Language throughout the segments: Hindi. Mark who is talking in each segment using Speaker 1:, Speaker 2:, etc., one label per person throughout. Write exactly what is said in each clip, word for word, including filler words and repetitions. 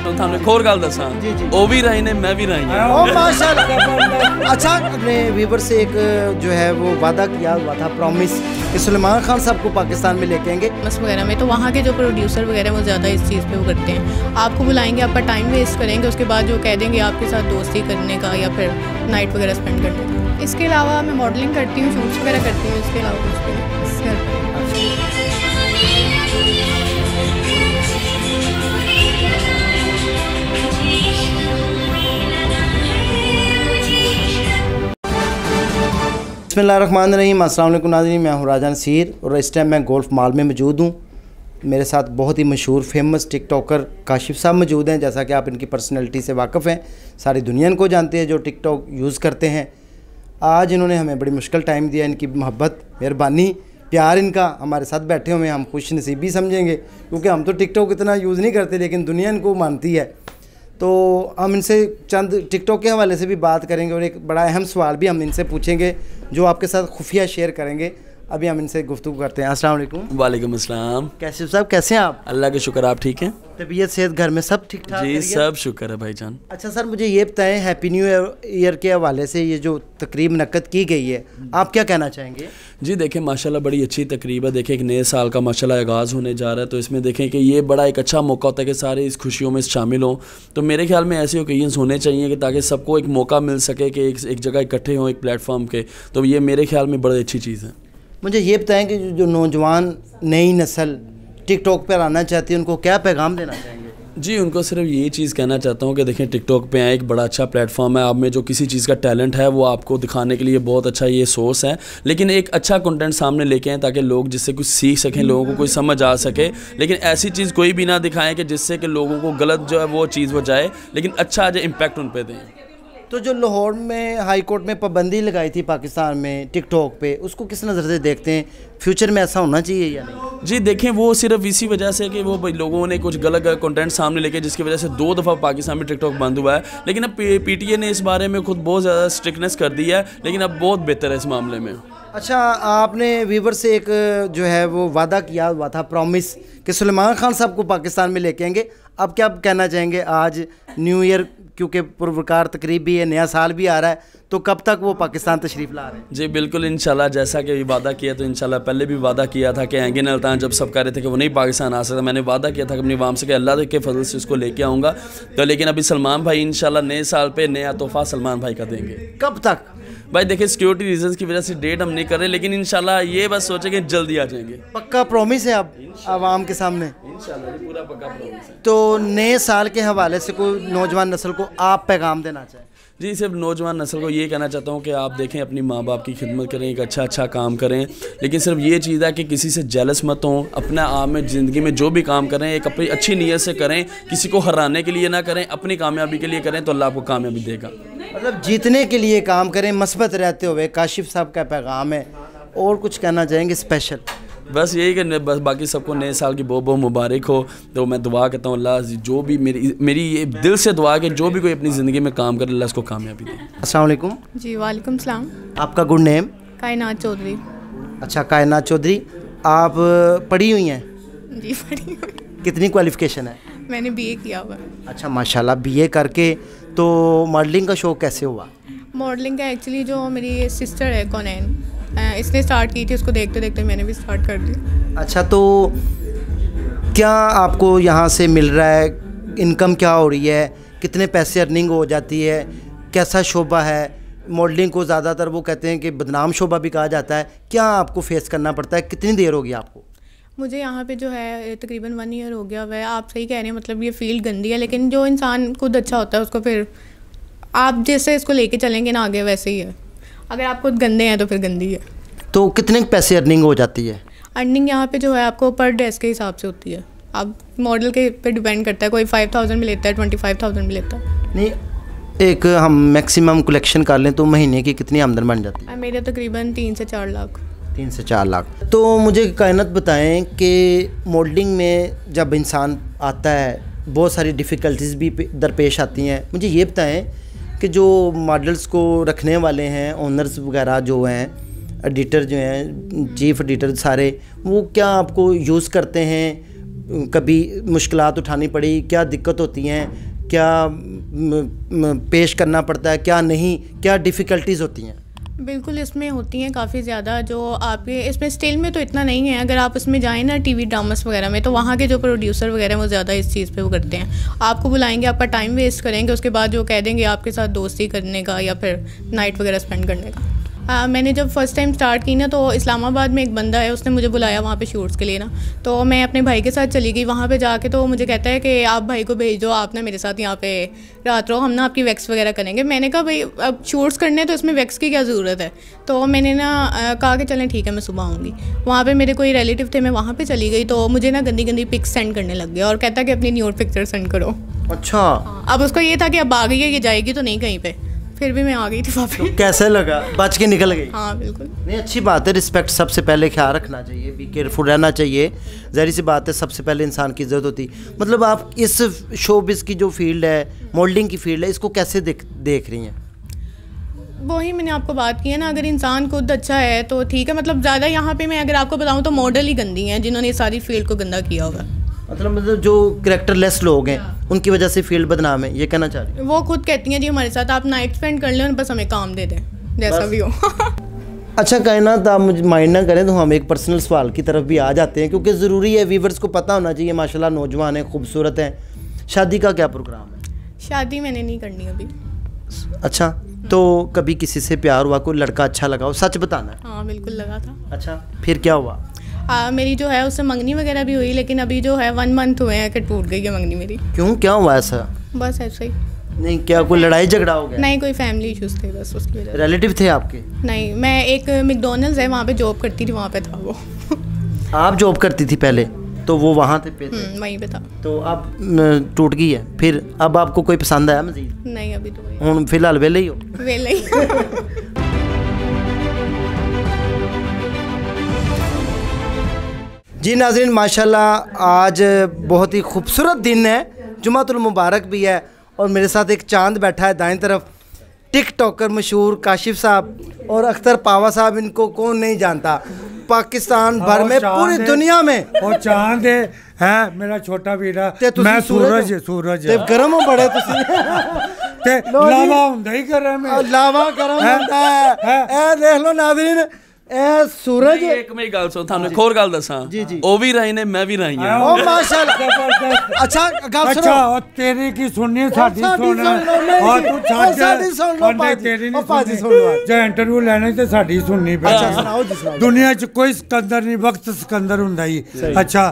Speaker 1: थाने एक होर गल दसां, वो भी रहे ने मैं भी रही हूं।
Speaker 2: ओ माशाल्लाह। अच्छा, अपने व्यूवर से एक जो है वो वादा किया हुआ था, प्रॉमिस, कि सलमान खान साहब को पाकिस्तान में लेके आएंगे
Speaker 3: बस वगैरह में, तो वहाँ के जो प्रोड्यूसर वगैरह वो ज़्यादा इस चीज़ पे वो करते हैं। आपको बुलाएंगे, आपका टाइम वेस्ट करेंगे, उसके बाद जो कह देंगे आपके साथ दोस्ती करने का या फिर नाइट वगैरह स्पेंड करने का। इसके अलावा मैं मॉडलिंग करती हूँ, शूट्स वगैरह करती हूँ, इसके अलावा कुछ भी नहीं।
Speaker 2: बिस्मिल्लाहिर्रहमानिर्रहीम। अस्सलाम वालेकुम नाज़रीन, मैं हूँ राजा नसीर और इस टाइम मैं गोल्फ मॉल में मौजूद हूँ। मेरे साथ बहुत ही मशहूर फेमस टिकटॉकर काशिफ साहब मौजूद हैं। जैसा कि आप इनकी पर्सनैलिटी से वाकिफ़ हैं, सारी दुनिया इनको जानते हैं जो टिकटॉक यूज़ करते हैं। आज इन्होंने हमें बड़ी मुश्किल टाइम दिया। इनकी मोहब्बत, मेहरबानी, प्यार इनका हमारे साथ बैठे हुए हम खुश नसीबी समझेंगे, क्योंकि हम तो टिकटॉक इतना यूज़ नहीं करते, लेकिन दुनिया इनको मानती है। तो हम इनसे चंद टिकटॉक के हवाले से भी बात करेंगे और एक बड़ा अहम सवाल भी हम इनसे पूछेंगे जो आपके साथ खुफिया शेयर करेंगे। अभी हम इनसे गुफ्तगू करते हैं। अस्सलाम वालेकुम।
Speaker 1: वालेकुम अस्सलाम।
Speaker 2: कैसे साहब, कैसे हैं आप?
Speaker 1: अल्लाह के शुक्र, आप ठीक हैं?
Speaker 2: तबीयत सेहत घर में सब ठीक ठाक?
Speaker 1: जी सब शुक्र है भाईजान।
Speaker 2: अच्छा सर, मुझे ये बताएं, हैप्पी न्यू ईयर के हवाले से ये जो तकरीब नक़द की गई है, आप क्या कहना चाहेंगे?
Speaker 1: जी देखें, माशाल्लाह बड़ी अच्छी तकरीब है। देखें एक नए साल का माशाल्लाह आगाज़ होने जा रहा है, तो इसमें देखें कि ये बड़ा एक अच्छा मौका होता है कि सारे इस खुशियों में शामिल हों। तो मेरे ख्याल में ऐसे ओकेजन्स होने चाहिए कि ताकि सबको एक मौका मिल सके कि एक एक जगह इकट्ठे हों एक प्लेटफॉर्म के। तो ये मेरे ख्याल में बड़ी अच्छी चीज़ है।
Speaker 2: मुझे ये बताएं कि जो नौजवान नई नस्ल टिकटॉक पर आना चाहती है, उनको क्या पैगाम देना चाहेंगे?
Speaker 1: जी उनको सिर्फ ये चीज़ कहना चाहता हूँ कि देखें टिकटॉक पे आए, एक बड़ा अच्छा प्लेटफॉर्म है। आप में जो किसी चीज़ का टैलेंट है वो आपको दिखाने के लिए बहुत अच्छा ये सोर्स है, लेकिन एक अच्छा कंटेंट सामने लेके आएँ ताकि लोग जिससे कुछ सीख सकें, लोगों को कोई समझ आ सके। लेकिन ऐसी चीज़ कोई भी ना दिखाएं कि जिससे कि लोगों को गलत जो है वो चीज़ हो जाए, लेकिन अच्छा जो इम्पैक्ट उन पर दें।
Speaker 2: तो जो लाहौर में हाई कोर्ट में पाबंदी लगाई थी पाकिस्तान में टिकटॉक पे, उसको किस नज़र से देखते हैं? फ्यूचर में ऐसा होना चाहिए या नहीं?
Speaker 1: जी देखें, वो सिर्फ इसी वजह से कि वो लोगों ने कुछ गलत कंटेंट सामने लेके, जिसकी वजह से दो दफ़ा पाकिस्तान में टिकटॉक बंद हुआ है। लेकिन अब पीटीए ने इस बारे में खुद बहुत ज़्यादा स्ट्रिक्टनेस कर दी है, लेकिन अब बहुत बेहतर है इस मामले में।
Speaker 2: अच्छा, आपने व्यूवर से एक जो है वो वादा किया हुआ था, प्रॉमिस, कि सलमान खान साहब को पाकिस्तान में लेके आएंगे। अब क्या कहना चाहेंगे? आज न्यू ईयर क्योंकि पुरवकार तकरीब भी है, नया साल भी आ रहा है, तो कब तक वो पाकिस्तान तशरीफ़ ला रहे हैं?
Speaker 1: जी बिल्कुल, इंशाल्लाह जैसा कि वादा किया, तो इंशाल्लाह पहले भी वादा किया था कि आएंगे नल्तान, जब सब कह रहे थे कि वो नहीं पाकिस्तान आ सकता, मैंने वादा किया था कि अपनी वाम से कि अल्लाह के फजल से उसको लेके आऊँगा। तो लेकिन अभी सलमान भाई इंशाल्लाह नए साल पे नया तोहफ़ा सलमान भाई का देंगे।
Speaker 2: कब तक?
Speaker 1: भाई देखिए, सिक्योरिटी रीजंस की वजह से डेट हम नहीं कर रहे, लेकिन इंशाल्लाह ये बस सोचे कि जल्दी आ जाएंगे।
Speaker 2: पक्का प्रॉमिस है आप आवाम के सामने?
Speaker 1: इंशाल्लाह पूरा पक्का प्रॉमिस है।
Speaker 2: तो नए साल के हवाले से कोई नौजवान नस्ल को आप पैगाम देना चाहें? जी
Speaker 1: सिर्फ नौजवान नस्ल को ये कहना चाहता हूँ कि आप देखें, अपनी माँ बाप की खिदमत करें, एक अच्छा अच्छा काम करें, लेकिन सिर्फ ये चीज़ है कि किसी से जेलस मत हों। अपना आप में ज़िंदगी में जो भी काम करें एक अपनी अच्छी नीयत से करें, किसी को हराने के लिए ना करें, अपनी कामयाबी के लिए करें, तो अल्लाह आपको कामयाबी देगा।
Speaker 2: मतलब जीतने के लिए काम करें, मस्बत रहते हुए, काशिफ साहब का पैगाम है। और कुछ कहना चाहेंगे स्पेशल?
Speaker 1: बस यही कि बस बाकी सबको नए साल की बहुत बहुत मुबारक हो। तो मैं दुआ करता हूँ अल्लाह जो भी मेरी मेरी ये दिल से दुआ है कि जो भी कोई अपनी ज़िंदगी में काम करे, अल्लाह उसको कामयाबी दे।
Speaker 2: अस्सलाम वालेकुम।
Speaker 3: जी वालेकुम सलाम।
Speaker 2: आपका गुड नेम?
Speaker 3: कायनात चौधरी।
Speaker 2: अच्छा कायनात चौधरी, आप पढ़ी हुई हैं?
Speaker 3: जी पढ़ी हुई।
Speaker 2: कितनी क्वालिफ़िकेशन है?
Speaker 3: मैंने बीए किया हुआ है।
Speaker 2: अच्छा माशाल्लाह, बीए करके। तो मॉडलिंग का शौक़ कैसे हुआ?
Speaker 3: मॉडलिंग का एक्चुअली जो मेरी सिस्टर है कौनैन, इसने स्टार्ट की थी, उसको देखते देखते मैंने भी स्टार्ट कर दी।
Speaker 2: अच्छा, तो क्या आपको यहाँ से मिल रहा है? इनकम क्या हो रही है? कितने पैसे अर्निंग हो जाती है? कैसा शोबा है? मॉडलिंग को ज़्यादातर वो कहते हैं कि बदनाम शोबा भी कहा जाता है। क्या आपको फेस करना पड़ता है? कितनी देर होगी आपको?
Speaker 3: मुझे यहाँ पे जो है तकरीबन वन ईयर हो गया वह। आप सही कह रहे हैं, मतलब ये फील्ड गंदी है, लेकिन जो इंसान खुद अच्छा होता है उसको फिर आप जैसे इसको लेके चलेंगे ना आगे, वैसे ही है। अगर आप खुद गंदे हैं तो फिर गंदी है।
Speaker 2: तो कितने पैसे अर्निंग हो जाती है?
Speaker 3: अर्निंग यहाँ पे जो है आपको पर ड्रेस के हिसाब से होती है। आप मॉडल के पे डिपेंड करता है, कोई फाइव थाउजेंड भी लेता है, ट्वेंटी फाइव थाउजेंड भी लेता है।
Speaker 2: नहीं, एक हम मैक्सिमम कलेक्शन कर लें तो महीने की कितनी आमदन बन जाती है?
Speaker 3: मेरे तकरीबन तीन से चार लाख।
Speaker 2: तीन से चार लाख। तो मुझे कायनात बताएं कि मॉडलिंग में जब इंसान आता है बहुत सारी डिफ़िकल्टीज़ भी दरपेश आती हैं। मुझे ये बताएं कि जो मॉडल्स को रखने वाले हैं, ओनर्स वगैरह जो हैं, एडिटर जो हैं, चीफ एडिटर सारे, वो क्या आपको यूज़ करते हैं? कभी मुश्किलात उठानी पड़ी, क्या दिक्कत होती हैं, क्या म, म, पेश करना पड़ता है, क्या नहीं, क्या डिफ़िकल्टीज़ होती हैं?
Speaker 3: बिल्कुल इसमें होती हैं काफ़ी ज़्यादा। जो आपके इसमें स्टिल में तो इतना नहीं है, अगर आप इसमें जाएँ ना टीवी ड्रामास वगैरह में, तो वहाँ के जो प्रोड्यूसर वगैरह वो ज़्यादा इस चीज़ पे वो करते हैं। आपको बुलाएंगे, आपका टाइम वेस्ट करेंगे, उसके बाद जो कह देंगे आपके साथ दोस्ती करने का या फिर नाइट वगैरह स्पेंड करने का। आ, मैंने जब फर्स्ट टाइम स्टार्ट की ना, तो इस्लामाबाद में एक बंदा है, उसने मुझे बुलाया वहाँ पे शूट्स के लिए ना, तो मैं अपने भाई के साथ चली गई। वहाँ पे जाके तो मुझे कहता है कि आप भाई को भेज दो, आप ना मेरे साथ यहाँ पे रात रहो, हम ना आपकी वैक्स वगैरह करेंगे। मैंने कहा भाई अब शूट्स करने हैं तो इसमें वैक्स की क्या ज़रूरत है। तो मैंने ना आ, कहा कि चलें ठीक है, मैं सुबह आऊँगी। वहाँ पर मेरे कोई रिलेटिव थे, मैं वहाँ पर चली गई, तो मुझे ना गंदी गंदी पिक्स सेंड करने लग गया और कहता कि अपनी न्यूड पिक्चर सेंड करो।
Speaker 2: अच्छा।
Speaker 3: अब उसको ये था कि अब आ गई है, ये जाएगी तो नहीं कहीं पर। फिर भी मैं आ गई थी वहाँ पे।
Speaker 2: तो कैसे लगा? बच के निकल गई?
Speaker 3: हाँ बिल्कुल।
Speaker 2: नहीं, अच्छी बात है। रिस्पेक्ट सबसे पहले ख्याल रखना चाहिए, बी केयरफुल रहना चाहिए। ज़ाहिर सी बात है, सबसे पहले इंसान की इज्जत होती। मतलब आप इस शोबिज़ की जो फील्ड है, मॉडलिंग की फील्ड है, इसको कैसे देख देख रही हैं?
Speaker 3: वही मैंने आपको बात की है ना, अगर इंसान खुद अच्छा है तो ठीक है। मतलब ज़्यादा यहाँ पे मैं अगर आपको बताऊँ तो मॉडल ही गंदी हैं जिन्होंने सारी फील्ड को गंदा किया होगा।
Speaker 2: मतलब मतलब जो करेक्टरलेस लोग हैं उनकी वजह से फील्ड बदनाम है, ये कहना चाह रही?
Speaker 3: वो खुद कहती हैं जी हमारे साथ आप नाइट स्पेंड कर लें और बस हमें काम दे दें, जैसा भी हो।
Speaker 2: अच्छा कायनात, आप मुझे माइंड ना करें तो हम एक पर्सनल सवाल की तरफ भी आ जाते हैं, क्योंकि ज़रूरी है, व्यूवर्स को पता होना चाहिए। माशाल्लाह नौजवान है, खूबसूरत है। शादी का क्या प्रोग्राम है? शादी
Speaker 3: मैंने नहीं करनी अभी।
Speaker 2: अच्छा, तो कभी किसी से प्यार हुआ, कोई लड़का अच्छा लगा हो? सच बताना है।
Speaker 3: हाँ बिल्कुल लगा था।
Speaker 2: अच्छा, फिर क्या हुआ?
Speaker 3: आ, मेरी जो है उससे मंगनी वगैरह भी हुई, लेकिन अभी जो है वन मंथ हुए हैं कि टूट गई है मंगनी मेरी।
Speaker 2: क्यों, क्या हुआ ऐसा?
Speaker 3: बस ऐसा ही।
Speaker 2: नहीं, क्या कोई लड़ाई झगड़ा हो गया?
Speaker 3: नहीं, कोई फैमिली इश्यूज थे बस, उसकी वजह।
Speaker 2: रिलेटिव थे आपके?
Speaker 3: नहीं, मैं एक मैकडॉनल्ड्स है वहाँ पे जॉब करती थी, वहाँ पे था वो।
Speaker 2: आप जॉब करती थी पहले, तो वो वहाँ थे पे थे?
Speaker 3: वहीं पे था।
Speaker 2: तो अब टूट गई है, फिर अब आपको कोई पसंद आया मजीद?
Speaker 3: नहीं, अभी तो
Speaker 2: हूँ फिलहाल वेले ही हो?
Speaker 3: वेले ही।
Speaker 2: जी नाज़रीन, माशाल्लाह आज बहुत ही खूबसूरत दिन है, जुमातुल मुबारक भी है, और मेरे साथ एक चांद बैठा है दाएं तरफ, टिकटॉकर मशहूर काशिफ साहब और अख्तर पावा साहब। इनको कौन नहीं जानता, पाकिस्तान भर में, पूरी दुनिया में।
Speaker 4: और चांद है, है मेरा छोटा वीरा, मैं सूरज सूरज
Speaker 2: गरम हो बड़े
Speaker 4: ते लावा हुंदा ही गरम है,
Speaker 2: लावा गरम होता है। ए देख लो नाज़रीन, ए सूरज
Speaker 1: एक मेरी गल सुन, थाने एक और गल दसा जी जी, ओ भी रही ने, मैं भी रही हां।
Speaker 2: ओ माशाल्लाह। अच्छा गल सुनो।
Speaker 4: अच्छा, और तेरी की सुननी, साडी सुन, और तू छाड़
Speaker 2: साडी सुन लो पाजी,
Speaker 4: तेरी नहीं
Speaker 2: पाजी सुन लो।
Speaker 4: जे इंटरव्यू लेने ते साडी सुननी पे।
Speaker 2: अच्छा सुनाओ जी, सुनाओ।
Speaker 4: दुनिया च कोई सिकंदर नहीं, वक्त सिकंदर हुंदा ही। अच्छा,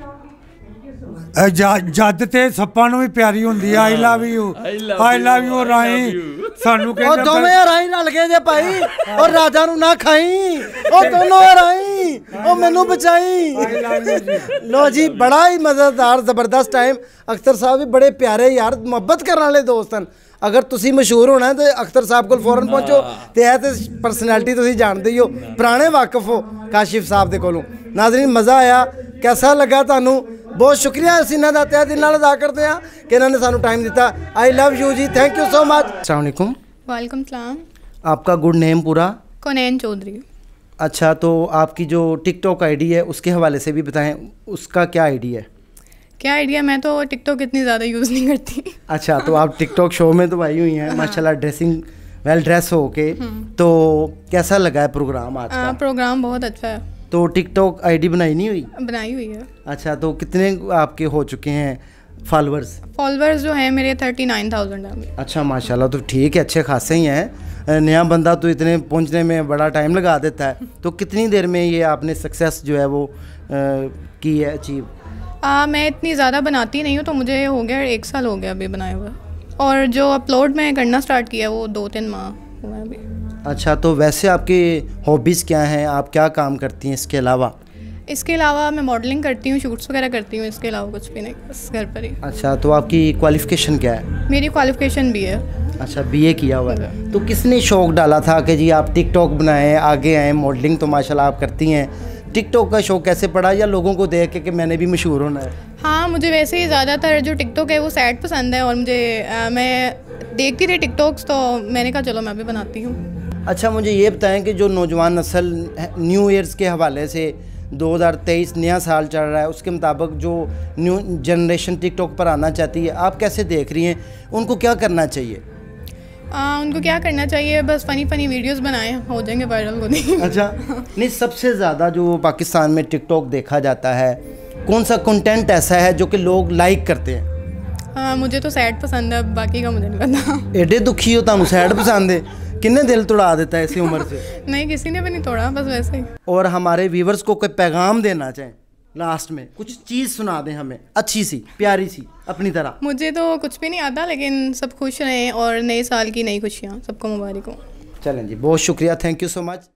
Speaker 4: जद ते सप्पां नूं भी प्यारी हुंदी है। I love you, I love you Rai, सानू
Speaker 2: कहंदे ओ दोवें राई रल गए जे भाई, और राजा नूं ना खाई, ओ दोनों राई, ओ मैनू बचाई। लो जी, बड़ा ही मज़ेदार ज़बरदस्त टाइम। अख्तर साहब भी बड़े प्यारे यार, मुहब्बत करने वाले दोस्त हैं। अगर तुसी मशहूर होना है तो अख्तर साहब को फौरन पहुँचो, तो यह तो परसनैलिटी तुसी जानते ही हो, पुराने वाकफ हो काशिफ साहब के कोलों। नाज़रीन, मज़ा आया, कैसा लगा थानू? बहुत शुक्रिया असीं इन्हां दा तहे दिल नाल अदा करते हैं कि इन्होंने सानू टाइम दिता। I love you ji, thank you so much. अस्सलाम वालेकुम।
Speaker 3: वालेकुम सलाम।
Speaker 2: आपका गुड नेम पूरा?
Speaker 3: कोनैन चौधरी।
Speaker 2: अच्छा, तो आपकी जो टिकटॉक आईडी है उसके हवाले से भी बताएं, उसका क्या आईडी है?
Speaker 3: क्या आइडिया, मैं तो टिकटॉक इतनी ज़्यादा यूज़ नहीं करती।
Speaker 2: अच्छा, तो आप टिकटॉक शो में तो आई हुई हैं। हाँ। माशाल्लाह ड्रेसिंग वेल ड्रेस हो के, तो कैसा लगा है प्रोग्राम आज का?
Speaker 3: प्रोग्राम बहुत अच्छा है।
Speaker 2: तो टिकटॉक आईडी बनाई नहीं हुई?
Speaker 3: बनाई हुई है।
Speaker 2: अच्छा, तो कितने आपके हो चुके हैं फॉलोअर्स?
Speaker 3: फॉलोअर्स जो हैं मेरे थर्टी नाइन थाउजेंड हैं।
Speaker 2: अच्छा माशाल्लाह, तो ठीक है, अच्छे खासे ही हैं। नया बंदा तो इतने पहुंचने में बड़ा टाइम लगा देता है। तो कितनी देर में ये आपने सक्सेस जो है वो आ, की है अचीव?
Speaker 3: आ, मैं इतनी ज़्यादा बनाती नहीं हूँ, तो मुझे हो गया एक साल हो गया अभी बनाए हुआ, और जो अपलोड मैं करना स्टार्ट किया वो दो तीन माह हुआ है अभी।
Speaker 2: अच्छा, तो वैसे आपकी हॉबीज़ क्या हैं, आप क्या काम करती हैं इसके अलावा?
Speaker 3: इसके अलावा मैं मॉडलिंग करती हूँ, शूट्स वगैरह करती हूँ, इसके अलावा कुछ भी नहीं, बस घर पर ही।
Speaker 2: अच्छा, तो आपकी क्वालिफ़िकेशन क्या है?
Speaker 3: मेरी क्वालिफ़िकेशन बी है।
Speaker 2: अच्छा, बीए किया हुआ है। तो किसने शौक़ डाला था कि जी आप टिकटॉक बनाएं, आगे आएँ? मॉडलिंग तो माशाल्लाह आप करती हैं, टिकटॉक का शौक़ कैसे पड़ा, या लोगों को देख के कि मैंने भी मशहूर होना है?
Speaker 3: हाँ, मुझे वैसे ही ज़्यादातर जो टिकटॉक है वो सैड पसंद है, और मुझे आ, मैं देखती रही टिकटॉक्स, तो मैंने कहा चलो मैं भी बनाती हूँ।
Speaker 2: अच्छा, मुझे ये बताएं कि जो नौजवान नस्ल न्यू ईयर्स के हवाले से दो हज़ार तेईस नया साल चल रहा है, उसके मुताबिक जो न्यू जनरेशन टिकटॉक पर आना चाहती है, आप कैसे देख रही हैं? उनको क्या करना चाहिए?
Speaker 3: आ, उनको क्या करना चाहिए, बस फ़नी फ़नी वीडियोस बनाएं, हो जाएंगे वायरल खुद ही।
Speaker 2: अच्छा, नहीं सबसे ज़्यादा जो पाकिस्तान में टिकटॉक देखा जाता है, कौन सा कंटेंट ऐसा है जो कि लोग लाइक करते हैं?
Speaker 3: आ, मुझे तो सैड पसंद है, बाकी का मुझे नहीं पता।
Speaker 2: एडे दुखी हो, तुम सैड पसंद है? किन्ने दिल तोड़ा देता है ऐसी उम्र से?
Speaker 3: नहीं, किसी ने भी नहीं तोड़ा, बस वैसे ही।
Speaker 2: और हमारे व्यूवर्स को कोई पैगाम देना चाहें, लास्ट में कुछ चीज़ सुना दें हमें, अच्छी सी प्यारी सी अपनी तरह।
Speaker 3: मुझे तो कुछ भी नहीं आता, लेकिन सब खुश रहें और नए साल की नई खुशियाँ सबको मुबारक हो।
Speaker 2: चलें जी, बहुत शुक्रिया, थैंक यू सो मच।